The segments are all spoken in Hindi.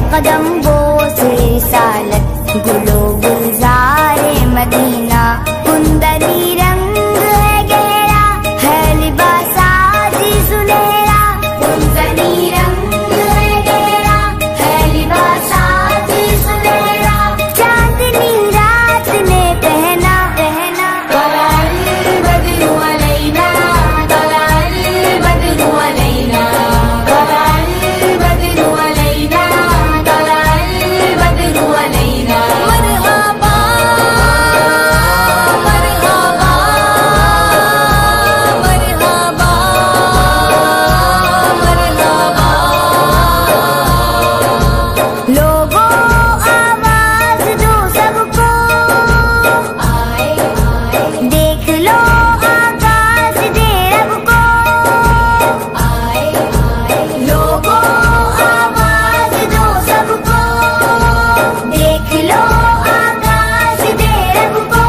कदम बोसे सालत गुलो गुलजारे मदीना। कुंदनी रंग है गहरा है लिबासाजी सुनहरा। कुंदनी रंग है गहरा है लिबासाजी सुनहरा। चांदनी रात ने पहना पहना तलाल बदरू अलैना। तलाल बदरू अलैना। तलाल बदरू अलैना। तलाल बदरू अलैना। मरहबा मरहबा मरहबा मरहबा। लोगों आवाज दो सबको, आए आए देख लो आकाश दे रब को। आए आए लोगों आवाज दो सबको, देख लो आकाश दे रब को।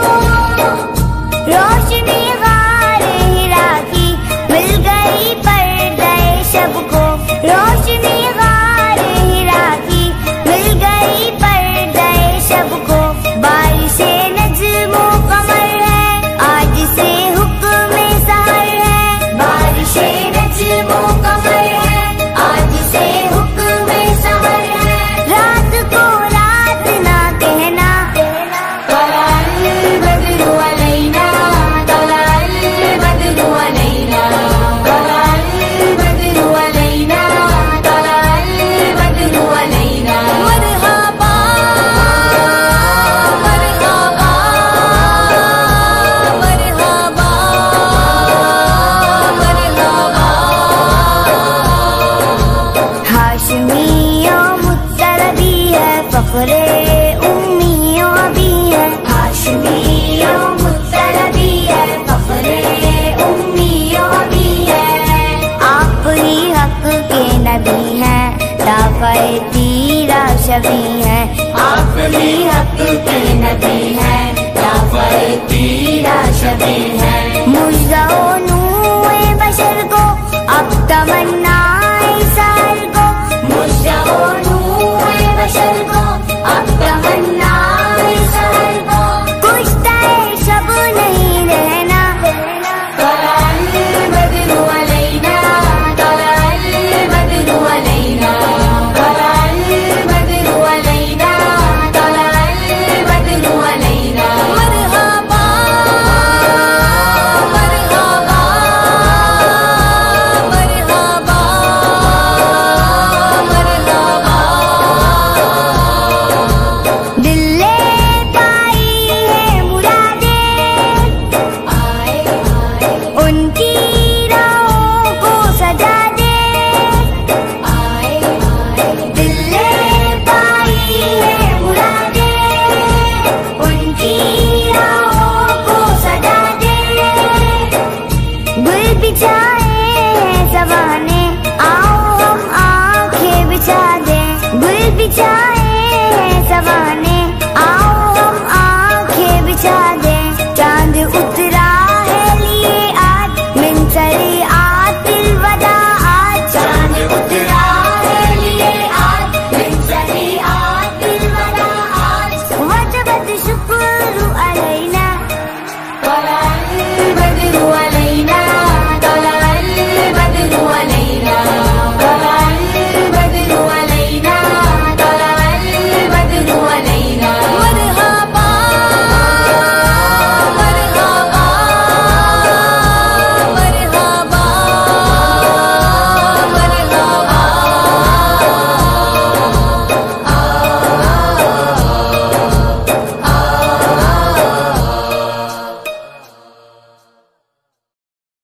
रोशनी गारे हिरा की मिल गई पर्दे शब को। रोशनी गारे हिरा की मिल गई पर्दे शब को। बारिशे नज्मो कमर है आज से हुक्म सहर है। बारिशे नज्मो कमर है आज से हुक्म सहर है। रात को रात ना कहना तलाल बदरू अलैना। तलाल बदरू अलैना। तलाल बदरू अलैना। तलाल बदरू अलैना। मरहबा मरहबा मरहबा मरहबा। हाशमियों मुत्तरबी है फख्रे उम्मियों भी है। हाशमियों मुत्तरबी है फख्रे उम्मियों भी है। आप ही हक के नबी हैं दाफ़े तीरा शबी हैं। आप ही हक के नबी हैं दाफ़े तीरा शबी हैं। मुजज़ो नूए बशर को अब तमन्नाए सार को। मुजज़ो नूए बशर को अब तमन्नाए सार को। कुश्ताए शब नहीं रहना तलाल बदरू अलैना। तलाल बदरू अलैना। तलाल बदरू अलैना। तलाल बदरू अलैना। मरहबा मरहबा मरहबा मरहबा। दिल ले पाई है मुरादें, आए आए उनकी राहों को सजा दे। आए आए दिल ले पाई है मुरादें, उनकी राहों को सजा दे। गुल बिछाए हैं ज़माने आओ हम आंखें बिछा दें। गुल बिछाए